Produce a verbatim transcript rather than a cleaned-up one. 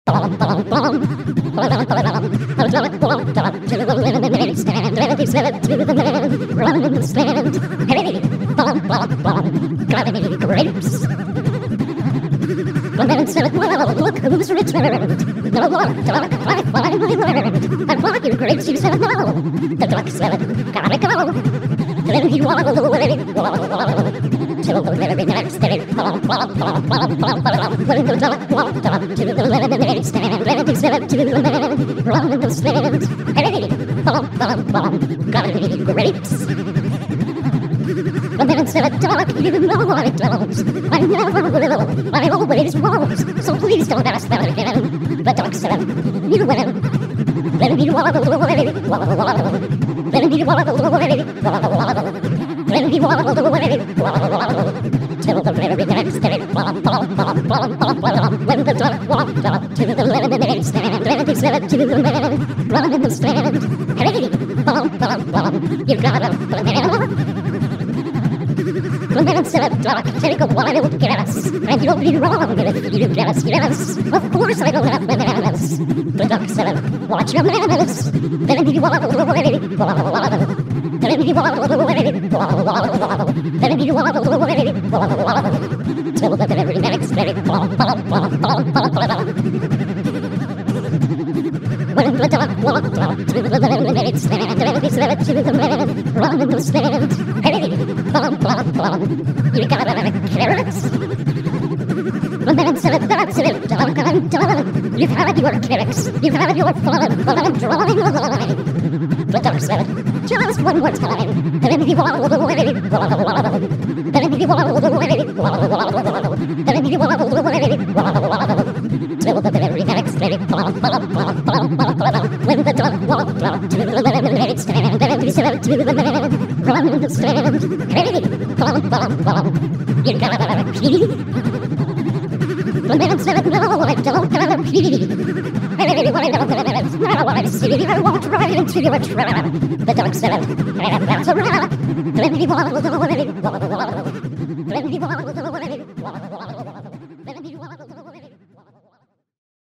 To the lemonade stand, let it seven to the man, run in the stand. Hey, bum, bum, bum, got any grapes? The man said, well, look who's returned. No one, duck, I finally learned. I bought your grapes, you said no. The duck said, gotta go. Then he waddled away, waddled, waddled, till the very next day. When the duck walked up to the lemonade stand, let it seven to the man, run in the stand. Hey, bum, bum, bum, got any grapes? The man said, duck, you know I don't. I never will. I always won't. So please don't ask that again. The duck said, you win. Let me waddle away, waddle, waddle. Let me waddle away, waddle, waddle. Let me waddle away, waddle, waddle. Till the very next day. When the duck walked up to the lemonade stand, let it seven to the man, run in the stand. Hey, bum, bum, bum, you got a banana? The man said, duck, take a wild guess, and you'll be wrong if you guess yes. Of course I don't have bananas. The duck said, watch your manners. Then he waddled away, waddle, waddle. Then he waddled away, waddle, waddle, waddle. Then he waddled away, waddle, waddle. Till the very next day, bum, bum, bum, bum, bum, bum. When the duck walked up to the lemonade stand, let it seven to the man, run in the stand. Hey, bum, bum, bum, you got any carrots? The man said, that's it, duck, I'm done. You've had your carrots, you've had your fun, but I'm drawing the line. The duck said, just one more time. Then he waddled away, waddle, waddle. Then he waddled away, waddle, waddle, waddle. Then he waddled away, waddle, waddle. Till the very next day, bum, bum, bum, bum, bum, bum. When the duck walked up to the lemonade stand, then he said to the man, run in the stand. Hey, bum, bum, bum, you got a pea? The man said, no, I don't got a pea. Hey, what I don't got a pea. Now I see, I won't ride into your trap. The duck said, that's a rat. Then he waddled away, waddle, waddle. Then he waddled away, waddle, waddle.